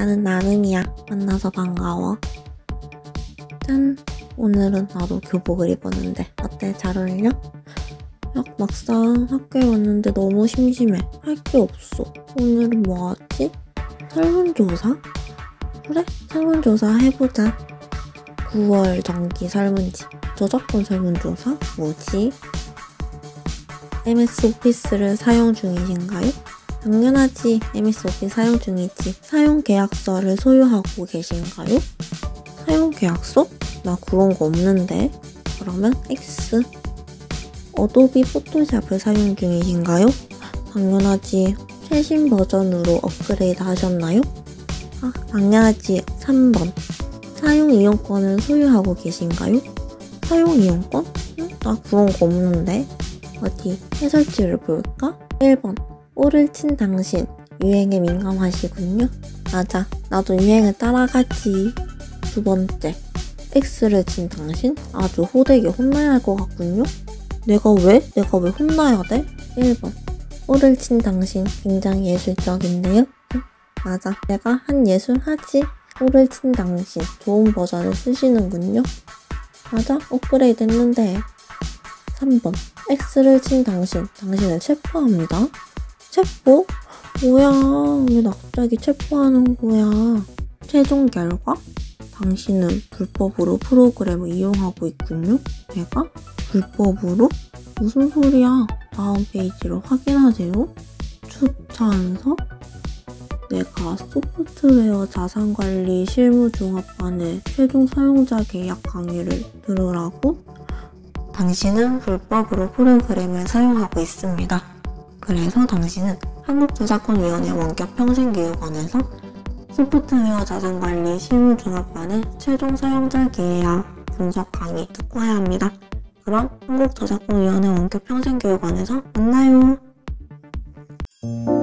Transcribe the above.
나는 나는이야. 만나서 반가워. 짠! 오늘은 나도 교복을 입었는데 어때? 잘 어울려? 야, 막상 학교에 왔는데 너무 심심해. 할 게 없어. 오늘은 뭐 하지? 설문조사? 그래? 설문조사 해보자. 9월 정기 설문지. 저작권 설문조사? 뭐지? MS 오피스를 사용 중이신가요? 당연하지. MS 오피스 사용 중이지. 사용 계약서를 소유하고 계신가요? 사용 계약서? 나 그런 거 없는데. 그러면 X. 어도비 포토샵을 사용 중이신가요? 당연하지. 최신 버전으로 업그레이드 하셨나요? 당연하지. 3번. 사용 이용권을 소유하고 계신가요? 사용 이용권? 나 그런 거 없는데. 어디 해설지를 볼까? 1번. 오를 친 당신. 유행에 민감하시군요. 맞아. 나도 유행을 따라가지. 두 번째. X를 친 당신? 아주 호되게 혼나야 할 것 같군요. 내가 왜 혼나야 돼? 1번. 오를 친 당신 굉장히 예술적인데요? 맞아. 내가 한 예술 하지. 오를 친 당신 좋은 버전을 쓰시는군요. 맞아. 업그레이드 했는데. 3번. X를 친 당신. 당신을 체포합니다. 체포? 뭐야. 왜 나 갑자기 체포하는 거야. 최종 결과? 당신은 불법으로 프로그램을 이용하고 있군요. 내가? 불법으로? 무슨 소리야. 다음 페이지로 확인하세요. 추천서? 내가 소프트웨어 자산관리 실무종합반의 최종 사용자 계약 강의를 들으라고? 당신은 불법으로 프로그램을 사용하고 있습니다. 그래서 당신은 한국저작권위원회 원격 평생교육원에서 소프트웨어 자산관리 실무종합반의 최종 사용자 계약 분석 강의 듣고 와야 합니다. 그럼 한국저작권위원회 원격 평생교육원에서 만나요.